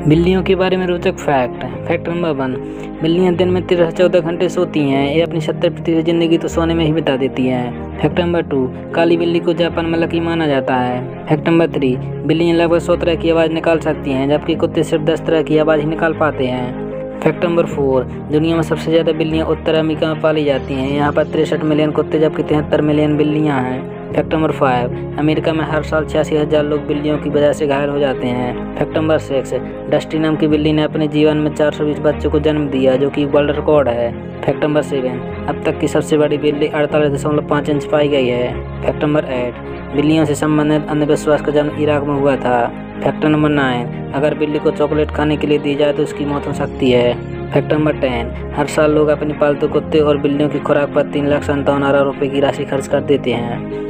बिल्लियों के बारे में रोचक फैक्ट। फैक्ट नंबर 1, बिल्लियां दिन में 13 से 14 घंटे सोती हैं। ये अपनी 70% ज़िंदगी तो सोने में ही बिता देती हैं। फैक्ट नंबर 2, काली बिल्ली को जापान में लकी माना जाता है। फैक्ट नंबर 3, बिल्लियां लगभग 100 तरह की आवाज़ निकाल सकती हैं, जबकि कुत्ते सिर्फ 10 तरह की आवाज़ ही निकाल पाते हैं। फैक्ट नंबर 4, दुनिया में सबसे ज़्यादा बिल्लियां उत्तर अमेरिका में पाली जाती हैं। यहाँ पर 63 मिलियन कुत्ते जबकि 73 मिलियन बिल्लियां हैं। फैक्ट नंबर 5, अमेरिका में हर साल 86,000 लोग बिल्लियों की वजह से घायल हो जाते हैं। फैक्ट नंबर 6, डस्टी नाम की बिल्ली ने अपने जीवन में 420 बच्चों को जन्म दिया, जो कि वर्ल्ड रिकॉर्ड है। फैक्ट नंबर 7, अब तक की सबसे बड़ी बिल्ली 48.5 इंच पाई गई है। फैक्ट नंबर 8, बिल्लियों से संबंधित अंधविश्वास का जन्म इराक में हुआ था। फैक्ट नंबर 9, अगर बिल्ली को चॉकलेट खाने के लिए दी जाए तो उसकी मौत हो सकती है। फैक्ट नंबर 10, हर साल लोग अपने पालतू कुत्ते और बिल्लियों की खुराक पर 3,57,000 रुपये की राशि खर्च कर देते हैं।